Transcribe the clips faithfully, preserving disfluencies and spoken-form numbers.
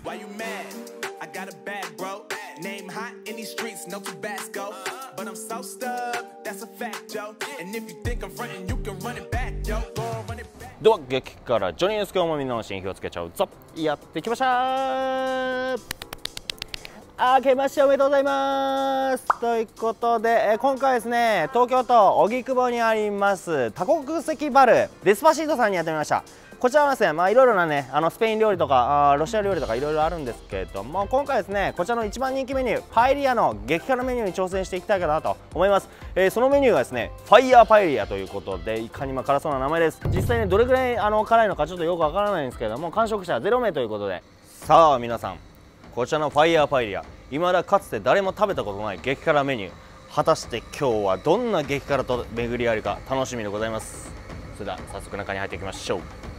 Why you mad? I got a bag, bro. Name hot in these streets, no Tabasco. But I'm so stubbed, that's a fact, yo. And if you think I'm frontin', you can run it back, yo. Go on, run it back. では激辛ジョニース今日もみんなの新火をつけちゃうぞ。やってきましたー。明けましておめでとうございます。ということで、え今回はですね、東京都荻窪にあります多国籍バルデスパシートさんにやってみました。こちらはですね、まあいろいろなね、あのスペイン料理とかあロシア料理とかいろいろあるんですけれども、今回ですね、こちらの一番人気メニューパエリアの激辛メニューに挑戦していきたいかなと思います。えー、そのメニューがですね、ファイヤーパエリアということで、いかにも辛そうな名前です。実際にどれくらいあの辛いのかちょっとよくわからないんですけれども、完食者ゼロ名ということで、さあ皆さん、こちらのファイヤーパエリア、未だかつて誰も食べたことのない激辛メニュー、果たして今日はどんな激辛と巡り合えるか楽しみでございます。それでは早速中に入っていきましょう。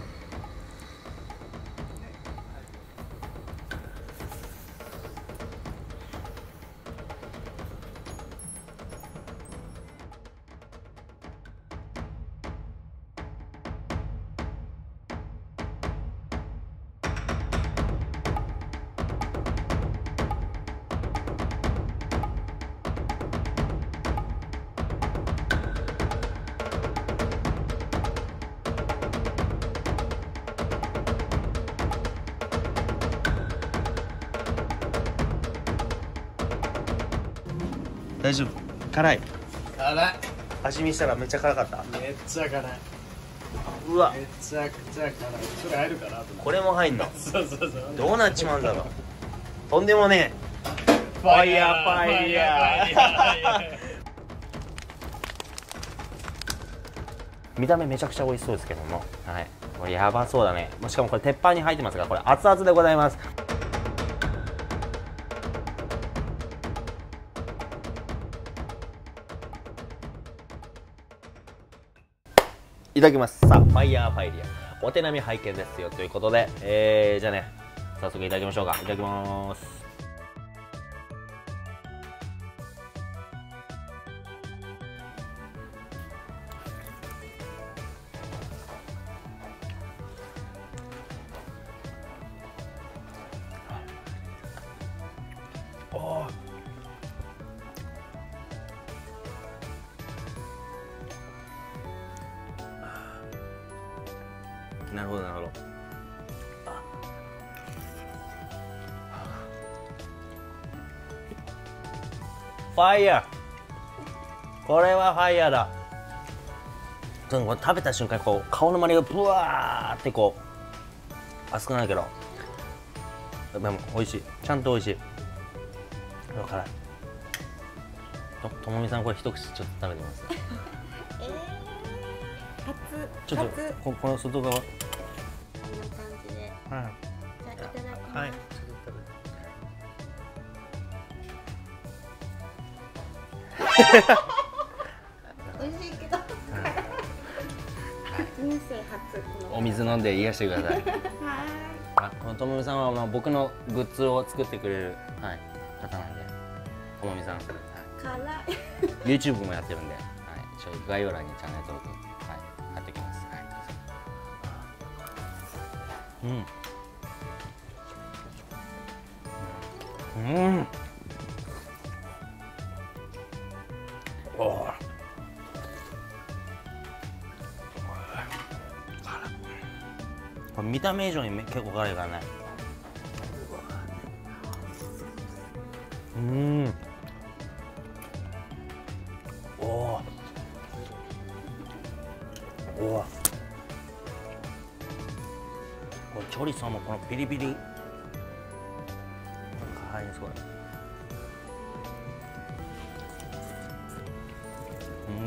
大丈夫？辛い？ 辛い。 味見したらめっちゃ辛かった。 めっちゃ辛い。 うわ、 めちゃくちゃ辛い。それ入るかなと思って。 これも入んの？ そうそうそう。 どうなっちまうんだろう。とんでもねえ。ファイヤーパエリア。見た目めちゃくちゃ美味しそうですけども、はい、これやばそうだね。しかもこれ鉄板に入ってますが、これ熱々でございます。いただきます。さあ、ファイヤーパエリアお手並み拝見ですよということで、えー、じゃあね、早速いただきましょうか。いただきます。おー、なるほどなるほど。ファイヤー、これはファイヤーだ。でもこれ食べた瞬間にこう顔の周りがブワーってこう熱くなるけど、でも美味しい、ちゃんと美味しい。辛い。とともみさんこれ一口ちょっと食べてます。 えー、初ちょっとここの外側。 こんな感じで。 はい。 じゃあいただきます。 はい。 美味しいけど。人生初。 お水飲んで癒してください。 はい。 あ、このともみさんはまあ僕のグッズを作ってくれる、はい、方なんで、ともみさん、はい、 辛い。 YouTube もやってるんで、はい、ちょっと概要欄にチャンネル登録、はい、貼っておきます。はい、うん。うん。おお。これ見た目以上に結構辛いからね。うん。おお。おお。これチョリソーのこのピリピリ。辛いですこれ。うん。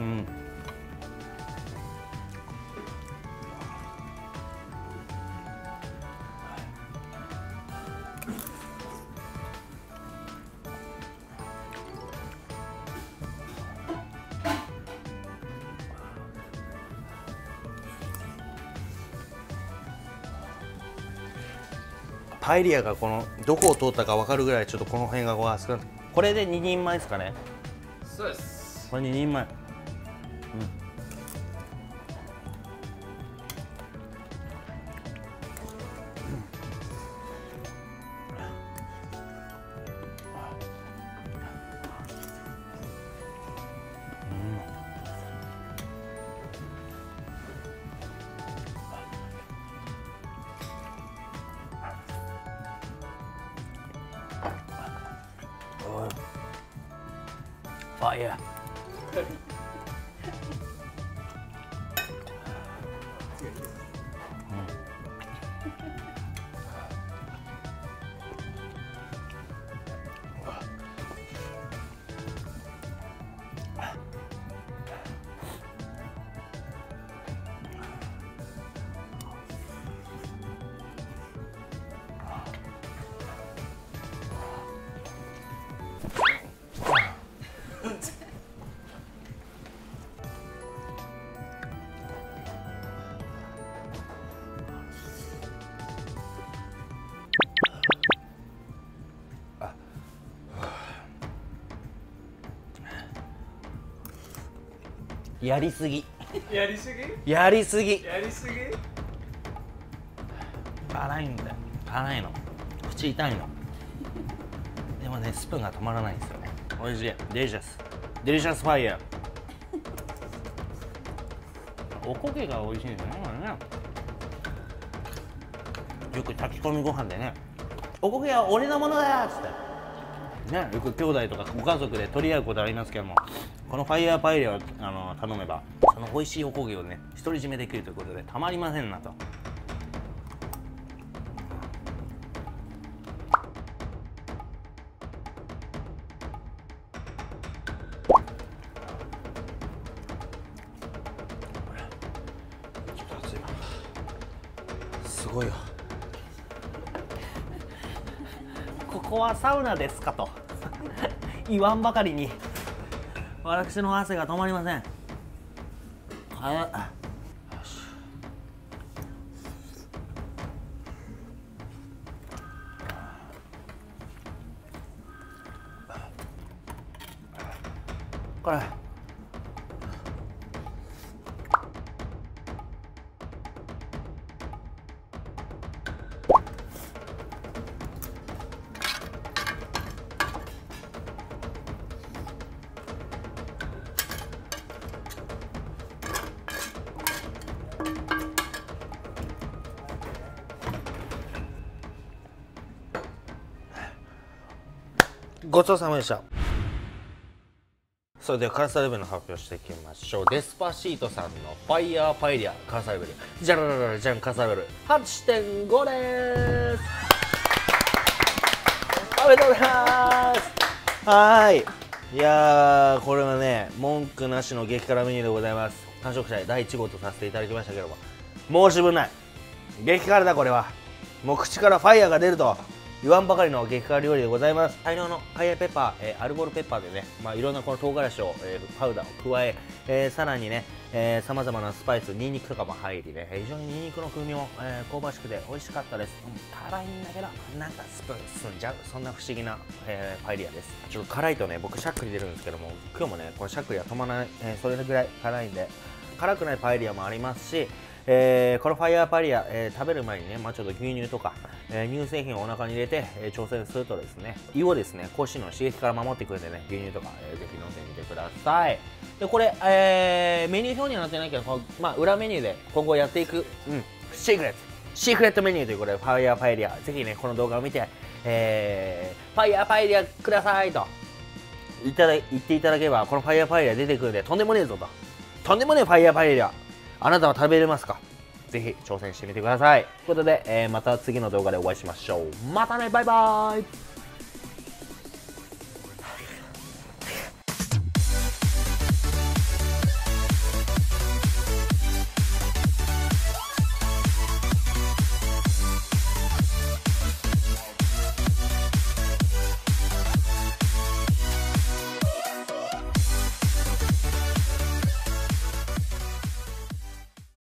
パエリアがこのどこを通ったか分かるぐらいちょっとこの辺がこう熱くなって、これでににんまえですかね。 そうです。 これににんまえ。うん、 あいややりすぎやりすぎやりすぎやりすぎ辛いんだよ辛いの口痛いのでもねスプーンが止まらないんですよねおいしいデリシャスデリシャスファイヤーおこげが美味しいんだよねこれねよく炊き込みご飯でねおこげは俺のものだっつってねよく兄弟とかご家族で取り合うことありますけどもこのファイヤーパエリアをあの頼めばその美味しいおこげをね独り占めできるということでたまりませんなと。すごいよ。ここはサウナですかと言わんばかりに私の汗が止まりません。はい、よし。これごちそうさまでした。それでは辛さレベルの発表していきましょう。デスパシートさんのファイヤーパエリア辛さレベルじゃららららじゃん辛さレベル はちてんご でーす。おめでとうございます。はーい、いやーこれはね文句なしの激辛メニューでございます。完食祭だいいち号とさせていただきましたけども申し分ない激辛だ。これはもう口からファイヤーが出ると言わんばかりの激辛料理でございます。大量のカイエペッパー、えー、アルボールペッパーでね、まあ、いろんなこの唐辛子を、えー、パウダーを加ええー、さらにねさまざまなスパイスニンニクとかも入りね非常にニンニクの風味も、えー、香ばしくて美味しかったです。辛いんだけどなんかスプーン進んじゃうそんな不思議な、えー、パエリアです。ちょっと辛いとね僕しゃっくり出るんですけども今日もねこのしゃっくりは止まらない、えー、それぐらい辛いんで辛くないパエリアもありますしえー、このファイヤーパエリア、えー、食べる前にね、まあ、ちょっと牛乳とか、えー、乳製品をお腹に入れて、えー、挑戦するとですね胃をですね口臭の刺激から守ってくれてね牛乳とか、えー、ぜひ飲んでみてください。でこれ、えー、メニュー表にはなってないけどこの、まあ、裏メニューで今後やっていく、うん、シークレットシークレットメニューということでファイヤーパエリアぜひねこの動画を見て、えー、ファイヤーパエリアくださいといただ言っていただければこのファイヤーパエリア出てくるんでとんでもねえぞととんでもねえファイヤーパエリアあなたは食べれますか。ぜひ挑戦してみてください。ということで、えー、また次の動画でお会いしましょう。またねバイバーイ。